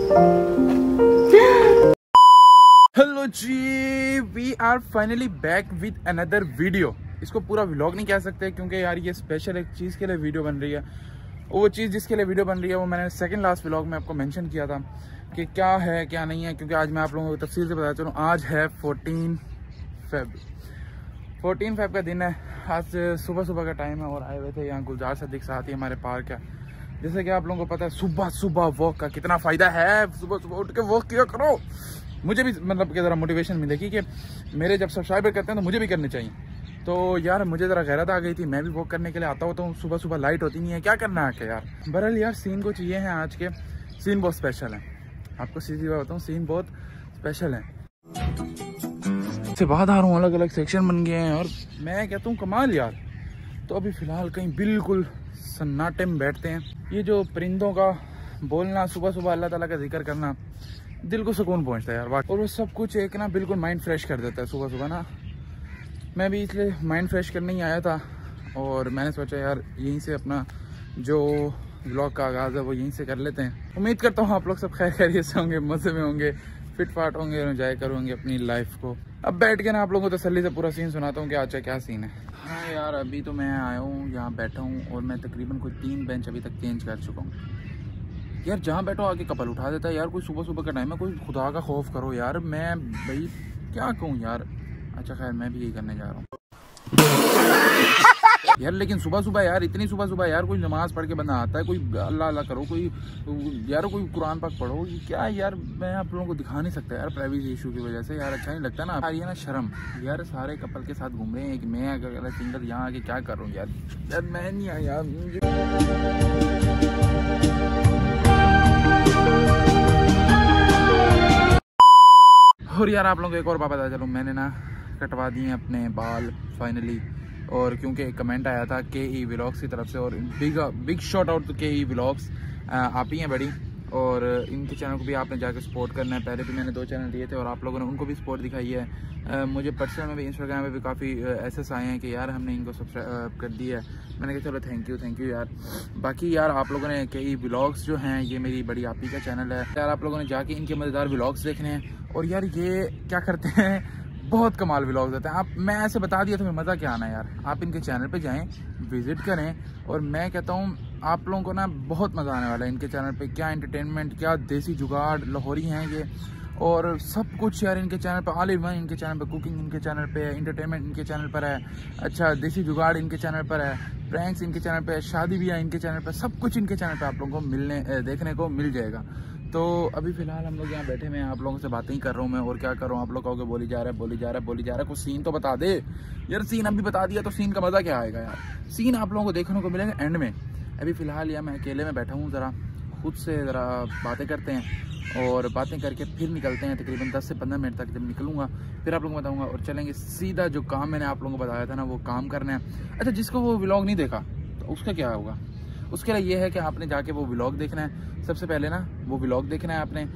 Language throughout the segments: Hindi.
Hello ji, we are finally back with another video. इसको पूरा व्लॉग नहीं कह सकते क्योंकि यार ये स्पेशल एक चीज़ के लिए वीडियो बन रही है। वो चीज़ जिसके लिए वीडियो बन रही है वो मैंने सेकंड लास्ट व्लॉग में आपको मेंशन किया था कि क्या है क्या नहीं है, क्योंकि आज मैं आप लोगों को तफसील से बता चलूँ। आज है 14 फेब का दिन है। आज सुबह सुबह का टाइम है और आए हुए थे यहाँ गुलजार सदीक साथ ही हमारे पार्क है। जैसे कि आप लोगों को पता है सुबह सुबह वॉक का कितना फ़ायदा है। सुबह सुबह उठ के वॉक किया करो, मुझे भी मतलब कि ज़रा मोटिवेशन मिलेगी कि मेरे जब सब्सक्राइबर करते हैं तो मुझे भी करनी चाहिए। तो यार मुझे ज़रा गैरत आ गई थी, मैं भी वॉक करने के लिए आता होता हूँ सुबह सुबह। लाइट होती नहीं है, क्या करना है आके यार। बहरहाल यार सीन कुछ ये है, आज के सीन बहुत स्पेशल है। आपको सीधी बात बताऊँ, सीन बहुत स्पेशल है। से बाद आ रहा हूँ, अलग अलग सेक्शन बन गए हैं और मैं कहता हूँ कमाल यार। तो अभी फ़िलहाल कहीं बिल्कुल सन्नाटे में बैठते हैं। ये जो परिंदों का बोलना, सुबह सुबह अल्लाह ताला का जिक्र करना, दिल को सुकून पहुंचता है यार। और वो सब कुछ एक ना बिल्कुल माइंड फ्रेश कर देता है सुबह सुबह ना। मैं भी इसलिए माइंड फ्रेश करने ही आया था और मैंने सोचा यार यहीं से अपना जो व्लॉग का आगाज़ है वो यहीं से कर लेते हैं। उम्मीद करता हूँ आप लोग सब खैर खैरियत से होंगे, मज़े में होंगे, फिट फाट होंगे और एंजॉय करूँगे अपनी लाइफ को। अब बैठ के ना आप लोगों को तसल्ली से पूरा सीन सुनाता हूँ कि अच्छा क्या सीन है। हाँ यार, अभी तो मैं आया हूँ, यहाँ बैठा हूँ और मैं तकरीबन कोई 3 बेंच अभी तक चेंज कर चुका हूँ। यार जहाँ बैठो आके कपल उठा देता है यार। कोई सुबह सुबह का टाइम है, कोई खुदा का खौफ करो यार। मैं भाई क्या कहूँ यार। अच्छा खैर मैं भी यही करने जा रहा हूँ यार। लेकिन सुबह सुबह यार, इतनी सुबह सुबह यार, कोई नमाज पढ़ के बंदा आता है, कोई अल्लाह अल्लाह करो, कोई यार कोई कुरान पाक पढ़ो। क्या यार, मैं आप लोगों को दिखा नहीं सकता यार प्राइवेसी इशू की वजह से। यार अच्छा नहीं लगता ना यार, ये ना शर्म यार। सारे कपल के साथ घूम रहे हैं कि मैं अगर सिंगल यहाँ आके क्या कर रहा हूँ यार। यार मैं नहीं आया यार, मुझे और यार आप लोगों को एक और बात बता चलूँ, मैंने ना कटवा दिए अपने बाल फाइनली। और क्योंकि एक कमेंट आया था KE व्लॉग्स की तरफ से, और big shout out to KE vlogs. आप ही हैं बड़ी, और इनके चैनल को भी आपने जाकर सपोर्ट करना है। पहले भी मैंने 2 चैनल दिए थे और आप लोगों ने उनको भी सपोर्ट दिखाई है। मुझे पर्सनल में भी, इंस्टाग्राम में भी काफ़ी एसएस आए हैं कि यार हमने इनको सब्सक्राइब कर दिया है। मैंने कहा चलो थैंक यू यार। बाकी यार आप लोगों ने KE व्लॉग्स जो हैं, ये मेरी बड़ी आप ही का चैनल है यार। आप लोगों ने जाके इनके मज़ेदार व्लॉग्स देखने हैं। और यार ये क्या करते हैं, बहुत कमाल व्लॉग्स देते हैं। आप, मैं ऐसे बता दिया तो मैं मज़ा क्या आना यार। आप इनके चैनल पे जाएं, विज़िट करें, और मैं कहता हूँ आप लोगों को ना बहुत मज़ा आने वाला है इनके चैनल पे। क्या एंटरटेनमेंट, क्या देसी जुगाड़, लाहौरी हैं ये, और सब कुछ यार इनके चैनल पे। ऑल इन वन इनके चैनल पे, कुकिंग इनके चैनल पे है, एंटरटेनमेंट इनके चैनल पर है, अच्छा देसी जुगाड़ इनके चैनल पर है, प्रैंक्स इनके चैनल पे है, शादी भी है इनके चैनल पर। सब कुछ इनके चैनल पर आप लोगों को देखने को मिल जाएगा। तो अभी फ़िलहाल हम लोग यहाँ बैठे हुए हैं, आप लोगों से बातें ही कर रहा हूँ मैं, और क्या कर रहा हूँ। आप लोग कहोगे बोली जा रहा है, कुछ सीन तो बता दे यार। सीन अभी बता दिया तो सीन का मज़ा क्या आएगा यार। सीन आप लोगों को देखने को मिलेगा एंड में। अभी फ़िलहाल यार मैं अकेले में बैठा हूँ, ज़रा खुद से ज़रा बातें करते हैं और बातें करके फिर निकलते हैं। तकरीबन 10 से 15 मिनट तक जब निकलूँगा फिर आप लोगों को बताऊँगा, और चलेंगे सीधा जो काम मैंने आप लोगों को बताया था ना, वो काम करना है। अच्छा, जिसको वो व्लॉग नहीं देखा तो उसका क्या होगा, उसके लिए ये है कि आपने जाके वो व्लॉग देखना है। सबसे पहले ना वो व्लॉग देखना है आपने।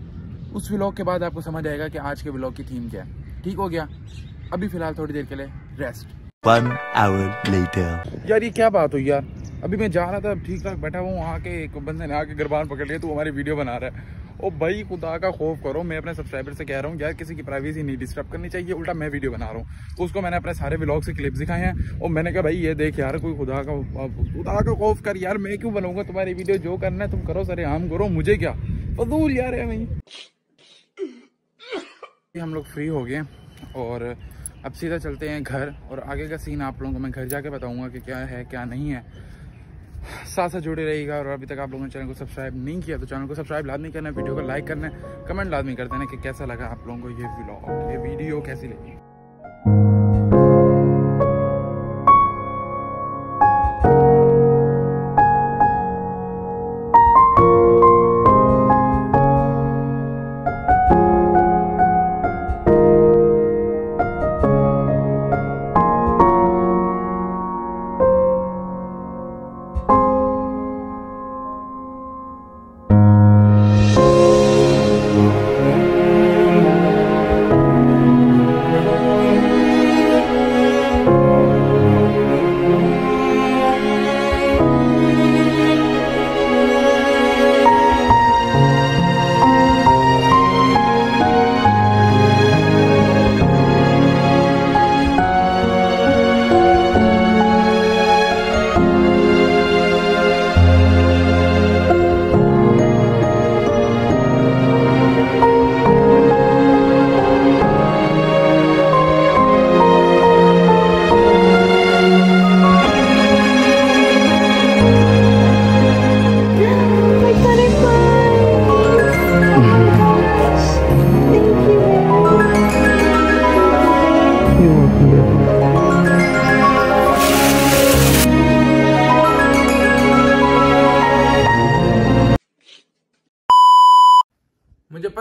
उस व्लॉग के बाद आपको समझ आएगा कि आज के व्लॉग की थीम क्या है। ठीक हो गया। अभी फ़िलहाल थोड़ी देर के लिए रेस्ट। 1 hour later। यार ये क्या बात हुई यार। अभी मैं जा रहा था ठीक ठाक बैठा हूँ, आके एक बंदे ने आके गिरबान पकड़ लिया, तू हमारी वीडियो बना रहा है। ओ भाई खुदा का खौफ करो। मैं अपने सब्सक्राइबर से कह रहा हूँ यार, किसी की प्राइवेसी नहीं डिस्टर्ब करनी चाहिए। उल्टा मैं वीडियो बना रहा हूँ, उसको मैंने अपने सारे व्लॉग से क्लिप्स दिखाए हैं और मैंने कहा भाई ये देख यार, कोई खुदा का खौफ कर यार। मैं क्यों बनाऊंगा तुम्हारी वीडियो, जो करना है तुम करो, सरे आम करो, मुझे क्या फजूल यार है। मैं हम लोग फ्री हो गए और अब सीधा चलते हैं घर, और आगे का सीन आप लोगों को मैं घर जाके बताऊंगा कि क्या है क्या नहीं है। साथ साथ जुड़े रहिएगा। और अभी तक आप लोगों ने चैनल को सब्सक्राइब नहीं किया तो चैनल को सब्सक्राइब लाजमी करना है, वीडियो को लाइक करना है, कमेंट लाजमी कर देना कि कैसा लगा आप लोगों को ये व्लॉग, ये वीडियो कैसी लगी।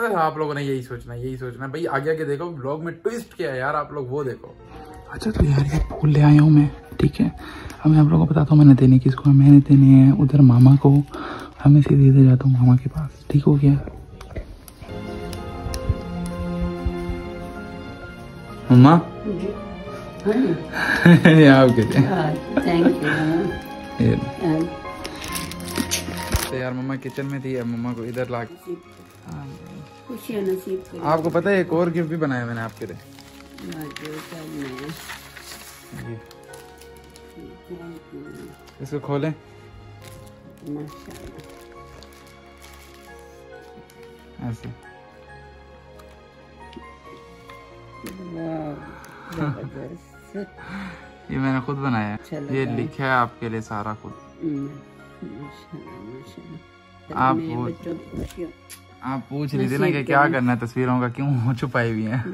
बस आप लोगों ने यही सोचना भाई। आगे आगे देखो ब्लॉग में ट्विस्ट क्या है यार, आप लोग वो देखो। अच्छा तो यार ये फूल ले आया हूँ मैं, ठीक है। अब मैं आप लोगों को बताता हूँ मैंने देने किसको, मैंने देने हैं उधर मामा को। हमें सीधे इधर जाता हूँ मामा के पास, ठीक हो गया। मम्मा आपके थैंक यू। तो यार मम्मा किचन में थी, अब मम्मा को इधर ला खुशियाँ नसीब करो। आपको पता है एक और गिफ्ट भी बनाया मैंने आपके लिए। इसको खोलें। ऐसे ये मैंने खुद बनाया है, ये लिखा है आपके लिए सारा खुद। आप पूछ रही थी ना कि क्या करना है तस्वीरों का, क्यों छुपाई हुई है।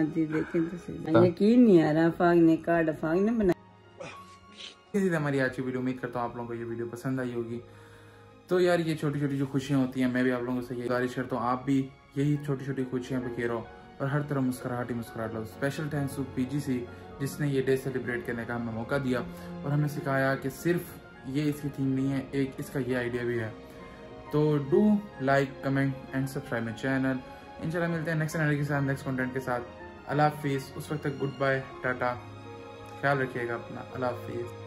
यकीन नहीं आ रहा, फाग ने कार्ड फाग ने बनाया। हमारी आज की वीडियो, उम्मीद करता हूँ आप लोगों को ये वीडियो पसंद आई होगी। तो यार ये छोटी छोटी जो खुशियाँ होती हैं, मैं भी आप लोगों से ये गुजारिश करता हूँ आप भी यही छोटी छोटी खुशियाँ बिखेरो रहो और हर तरह मुस्कुराहट ही मुस्कुराहट लो। स्पेशल थैंक्स टू PGC जिसने ये डे सेलिब्रेट करने का हमें मौका दिया और हमें सिखाया कि सिर्फ ये इसकी थीम नहीं है, एक इसका ये आइडिया भी है। तो do like, comment and subscribe my channel. इंशाल्लाह मिलते हैं नेक्स्ट एनर्जी के साथ, नेक्स्ट कंटेंट के साथ। अल्लाह हाफिज़। उस वक्त तक गुड बाय, टाटा, ख्याल रखिएगा अपना। अल्लाह हाफिज़।